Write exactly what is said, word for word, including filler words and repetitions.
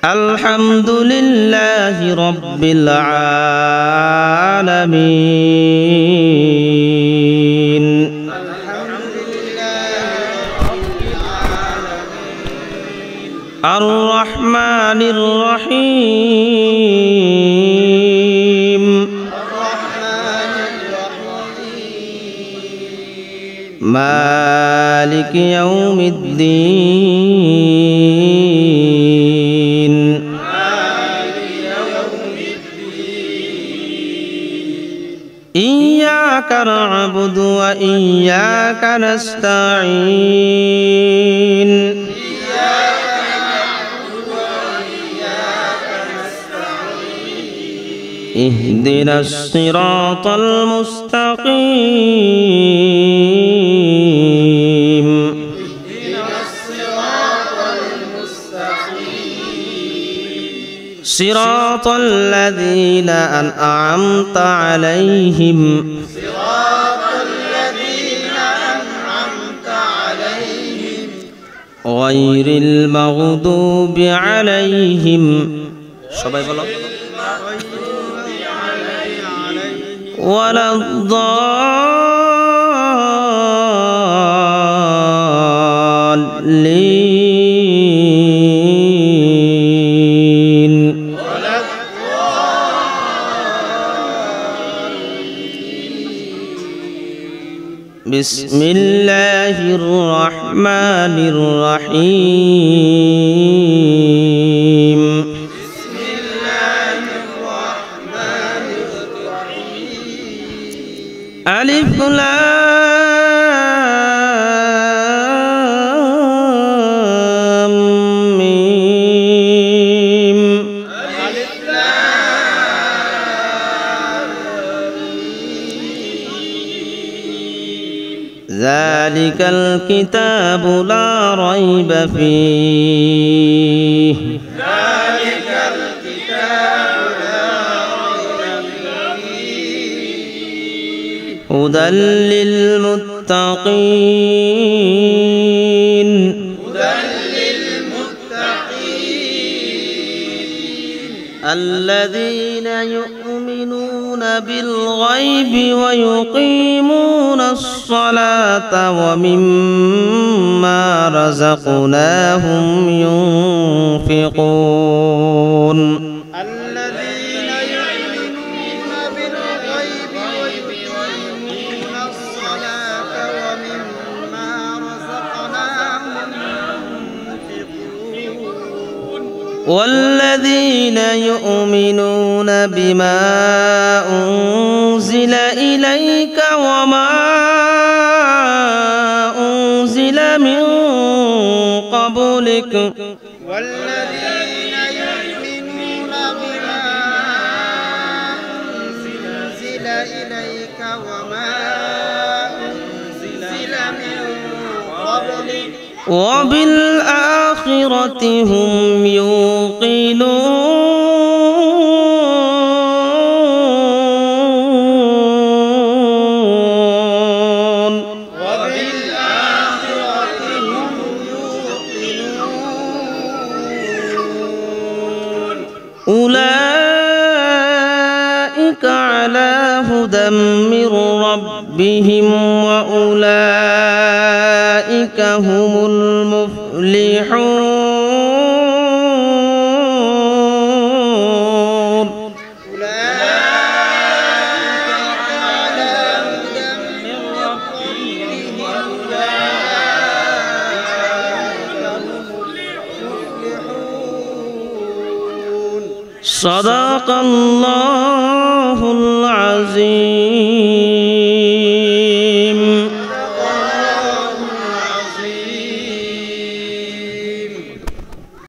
الحمد لله رب العالمين الرحمن الرحيم مالك يوم الدين إياك نعبد وإياك نستعين اهدنا الصراط المستقيم صراط الذين أنعمت عليهم غير المغضوب عليهم ولا الضالين بسم الله الرحمن الرحيم ألف لام ميم ألف لام ذلك الكتاب لا ريب فيه ذلك الكتاب هدى للمتقين هدى للمتقين الذين يؤمنون بالغيب ويقيمون الصلاة ومما رزقناهم ينفقون والذين يؤمنون بما أنزل إليك وما أنزل من قبلك والذين يؤمنون بما أنزل إليك وما أنزل من قبلك وبالآخرة هم يوقنون وبالآخرة هم يوقنون أولئك على هدى من ربهم وأولئك هم المفلحون أولئك على هدى من ربهم وأولئك هم المفلحون صدق الله العظيم.